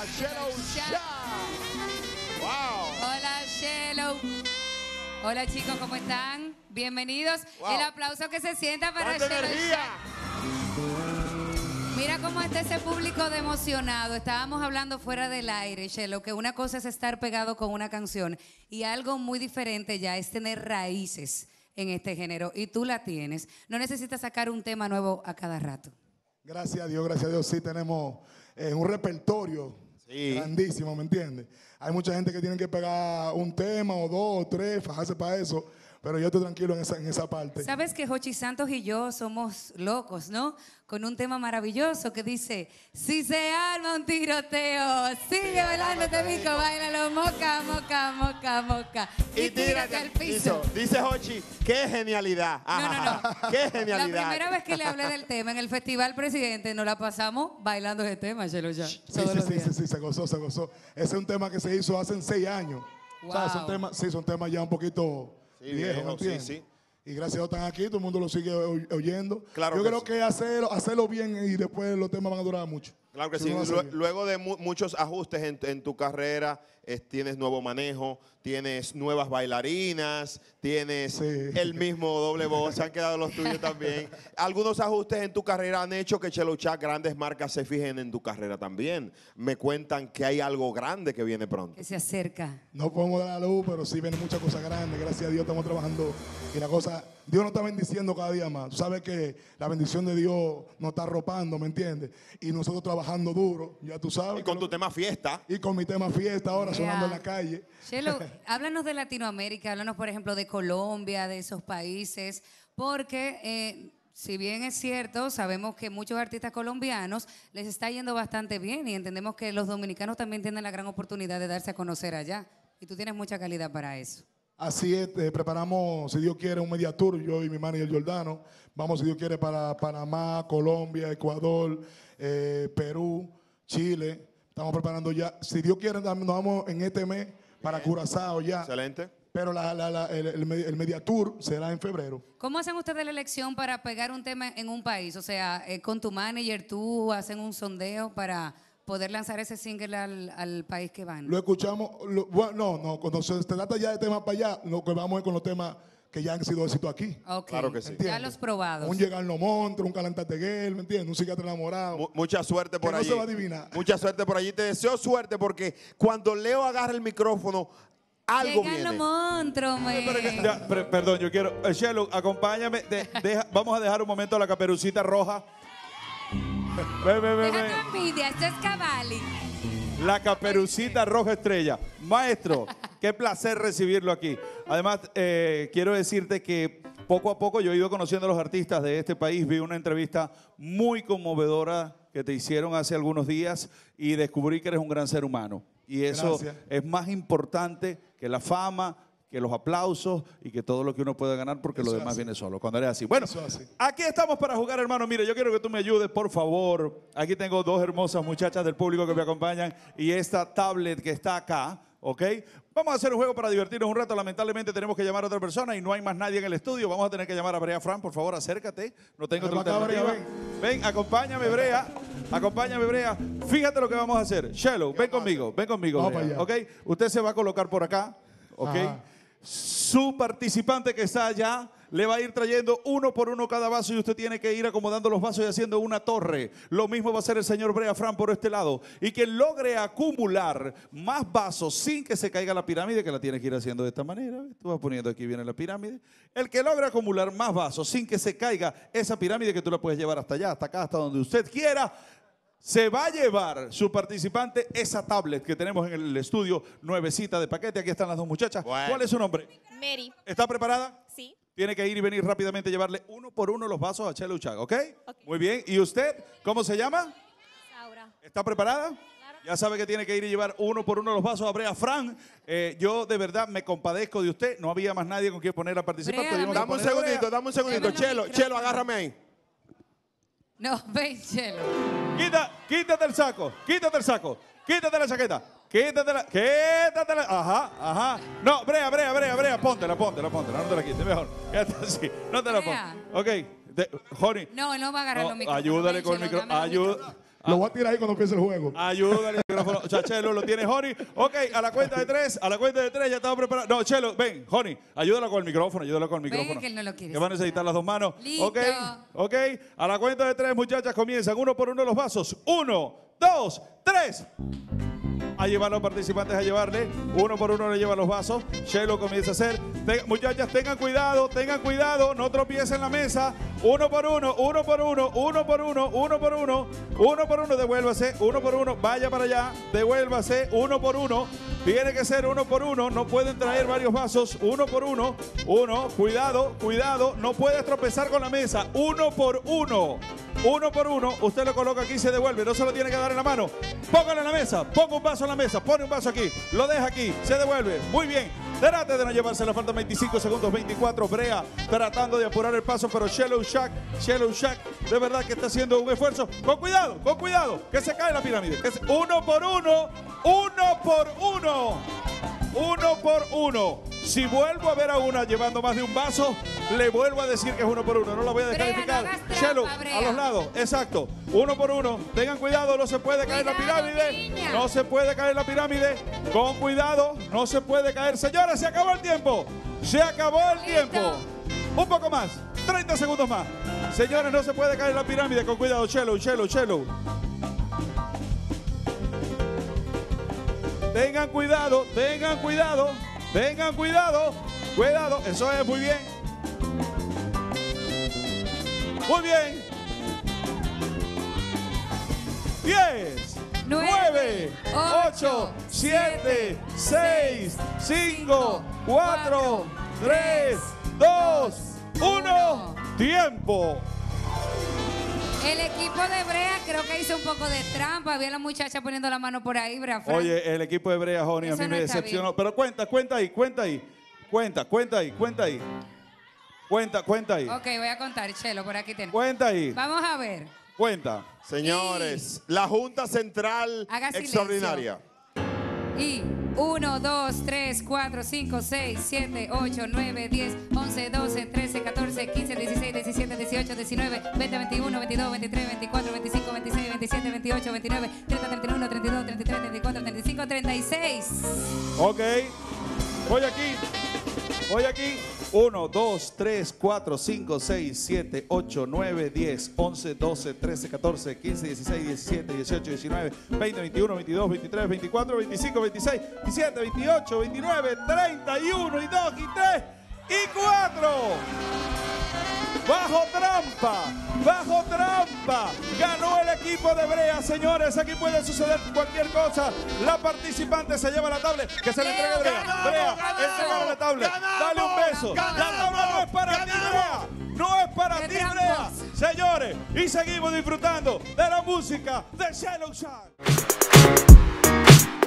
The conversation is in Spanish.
Chelo Chá. Wow. Hola, Chelo. Hola, chicos, ¿cómo están? Bienvenidos. Wow. El aplauso que se sienta para ¡Cuánta Chelo energía! Chá. Mira cómo está ese público de emocionado. Estábamos hablando fuera del aire, Chelo, que una cosa es estar pegado con una canción y algo muy diferente ya es tener raíces en este género. Y tú la tienes. No necesitas sacar un tema nuevo a cada rato. Gracias a Dios, sí tenemos un repertorio grandísimo, ¿me entiendes? Hay mucha gente que tiene que pegar un tema o dos o tres, fajarse para eso, pero yo estoy tranquilo en esa parte. Sabes que Jochi Santos y yo somos locos, ¿no? Con un tema maravilloso que dice: si se arma un tiroteo, sigue bailando este bico, bailalo, moca, moca, moca, moca. Y tírate al piso. Dice Jochi, qué genialidad. No. Qué La genialidad. primera vez que le hablé del tema en el Festival Presidente, nos la pasamos bailando ese tema, Chelo Chá. Sí, se gozó. Ese es un tema que se hizo hace 6 años. Wow. O sea, son temas ya un poquito viejos, ¿me entiendes? Sí. Y gracias a Dios están aquí, todo el mundo lo sigue oyendo. Claro yo que creo sí. que hacerlo bien y después los temas van a durar mucho. Claro que Si sí. uno lo hace bien. Luego de muchos ajustes en tu carrera, tienes nuevo manejo, tienes nuevas bailarinas, tienes el mismo doble voz, se han quedado los tuyos también. Algunos ajustes en tu carrera han hecho que Chelo Chá, grandes marcas se fijen en tu carrera también. Me cuentan que hay algo grande que viene pronto. Que se acerca. No podemos dar la luz, pero sí vienen muchas cosas grandes. Gracias a Dios estamos trabajando y la cosa, Dios nos está bendiciendo cada día más. Tú sabes que la bendición de Dios nos está arropando, ¿me entiendes? Y nosotros trabajando duro, ya tú sabes. Y con tu tema fiesta. Y con mi tema fiesta ahora sonando en la calle. Chelo, háblanos de Latinoamérica, háblanos, por ejemplo, de Colombia, de esos países, porque si bien es cierto, sabemos que muchos artistas colombianos les está yendo bastante bien y entendemos que los dominicanos también tienen la gran oportunidad de darse a conocer allá. Y tú tienes mucha calidad para eso. Así es, preparamos, si Dios quiere, un media tour, yo y mi manager Giordano. Vamos, si Dios quiere, para Panamá, Colombia, Ecuador, Perú, Chile. Estamos preparando ya. Si Dios quiere, nos vamos en este mes para Curazao ya. Excelente. Pero el media tour será en febrero. ¿Cómo hacen ustedes la elección para pegar un tema en un país? O sea, con tu manager, tú hacen un sondeo para poder lanzar ese single al país que van. Lo escuchamos, no, cuando se trata ya de temas para allá, lo que vamos es con los temas que ya han sido éxito aquí. Ok, Claro que sí. ya los probados. Un Llegar los monstruos, un Calentarte Girl, ¿me entiendes? Un Psiquiatra Enamorado. Mucha suerte por Que no allí. se va a adivinar. Mucha suerte por allí. Te deseo suerte porque cuando Leo agarra el micrófono, algo Llegan viene. los monstruos, man. Perdón, yo quiero. Chelo, acompáñame. Vamos a dejar un momento a la Caperucita Roja. Ven. Deja tu envidia, esto es Cavalli. La Caperucita Roja Estrella. Maestro, qué placer recibirlo aquí. Además, quiero decirte que poco a poco yo he ido conociendo a los artistas de este país. Vi una entrevista muy conmovedora que te hicieron hace algunos días y descubrí que eres un gran ser humano. Y eso Gracias. es más importante que la fama, que los aplausos y que todo lo que uno pueda ganar, porque Eso lo es demás así. viene solo. Cuando eres así. Bueno, Eso es así. aquí estamos para jugar, hermano. Mire, yo quiero que tú me ayudes, por favor. Aquí tengo dos hermosas muchachas del público que me acompañan y esta tablet que está acá, ¿ok? Vamos a hacer un juego para divertirnos un rato. Lamentablemente tenemos que llamar a otra persona y no hay más nadie en el estudio. Vamos a tener que llamar a Brea Fran. Por favor, acércate. No tengo otra Ven acá, Brea, alternativa. Ven, acompáñame, Brea. Acompáñame, Brea. Fíjate lo que vamos a hacer. Chelo, ven conmigo, Vamos Brea, para ¿ok? Usted se va a colocar por acá, ¿ok? Ajá. Su participante que está allá le va a ir trayendo uno por uno cada vaso y usted tiene que ir acomodando los vasos y haciendo una torre. Lo mismo va a hacer el señor Brea Fran por este lado. Y quien logre acumular más vasos sin que se caiga la pirámide, que la tiene que ir haciendo de esta manera. Tú vas poniendo aquí viene la pirámide. El que logre acumular más vasos sin que se caiga esa pirámide, que tú la puedes llevar hasta allá, hasta acá, hasta donde usted quiera, se va a llevar su participante esa tablet que tenemos en el estudio, nuevecita de paquete. Aquí están las dos muchachas. Bueno. ¿Cuál es su nombre? Mary. ¿Está preparada? Sí. Tiene que ir y venir rápidamente, llevarle uno por uno los vasos a Chelo Chá, ¿ok? Muy bien. ¿Y usted, cómo se llama? Saura. ¿Está preparada? Ya sabe que tiene que ir y llevar uno por uno los vasos a Brea Fran. Yo de verdad me compadezco de usted. No había más nadie con quien poner a participar. Brea, Tuvimos que Dame un poner a Brea. segundito, dame un segundito. Llévanos Chelo, agárrame ahí. No, ven, Chelo. Quítate el saco, quítate el saco, quítate la chaqueta, quítatela. Ajá. No, Brea, póntela, no te la quites, mejor. Quédate así, no te la Brea. pongas. Ok, Joni. No, él no va a agarrar los micrófonos. Ayúdale Ven, con el Chelo, micrófono. dame los micrófonos. Lo voy a tirar ahí cuando empiece el juego. Ayúdale el micrófono. O sea, Chelo, lo tiene Honey. Ok, a la cuenta de tres, ya estamos preparados. No, Chelo, ven, Honey, ayúdala con el micrófono, Ven, que él no lo quiere. Que van a necesitar las dos manos. Listo. Ok, a la cuenta de tres, muchachas, comienzan uno por uno los vasos. 1, 2, 3. A llevar a los participantes a llevarle. Uno por uno le lleva los vasos. Chelo comienza a hacer. Muchachas, tengan cuidado, no tropiecen la mesa. Uno por uno, devuélvase, uno por uno, vaya para allá, devuélvase, uno por uno. Tiene que ser uno por uno, no pueden traer varios vasos, uno por uno. Cuidado, no puedes tropezar con la mesa, uno por uno, usted lo coloca aquí y se devuelve, no se lo tiene que dar en la mano. Póngalo en la mesa, ponga un vaso en la mesa, pone un vaso aquí, lo deja aquí, se devuelve, muy bien. Trate de no llevarse, le faltan 25 segundos, 24, Brea tratando de apurar el paso, pero Shallow Shack, de verdad que está haciendo un esfuerzo. Con cuidado, que se cae la pirámide. Uno por uno. Si vuelvo a ver a una llevando más de un vaso, le vuelvo a decir que es uno por uno. No la voy a descalificar. Brea, no hagas Shallow, trampa, Brea. a los lados, exacto. Uno por uno. Tengan cuidado, no se puede caer la Cuidado, pirámide. niña. No se puede caer la pirámide. Con cuidado, no se puede caer. Señores, se acabó el tiempo. Listo. Un poco más, 30 segundos más. Señores, no se puede caer la pirámide. Con cuidado, Chelo. Tengan cuidado. Cuidado, eso es, muy bien. 10, 9, 8, 7, 6, 5, 4, 3, 2, 1. Tiempo. El equipo de Brea creo que hizo un poco de trampa. Había la muchacha poniendo la mano por ahí, Brea Frank. Oye, el equipo de Brea, Honey, a Eso mí no me está decepcionó. bien. Pero cuenta ahí. Cuenta ahí. Ok, voy a contar, Chelo, por aquí tenemos. Cuenta ahí. Vamos a ver. Cuenta. Señores, la Junta Central Haga silencio. Extraordinaria. Y 1, 2, 3, 4, 5, 6, 7, 8, 9, 10, 11, 12, 13, 14, 15, 16, 17, 18, 19, 20, 21, 22, 23, 24, 25, 26, 27, 28, 29, 30, 31, 32, 33, 34, 35, 36. Ok. Voy aquí. 1, 2, 3, 4, 5, 6, 7, 8, 9, 10, 11, 12, 13, 14, 15, 16, 17, 18, 19, 20, 21, 22, 23, 24, 25, 26, 27, 28, 29, 31, y 2, y 3, y 4. Bajo trampa. Ganó el equipo de Brea, señores. Aquí puede suceder cualquier cosa. La participante se lleva la tablet. Que se le entregue a Brea. Brea, entrega la tablet. Dale un beso. La tabla no es para ti, Brea. No es para ti, Brea. Señores, y seguimos disfrutando de la música de Shallow Shack.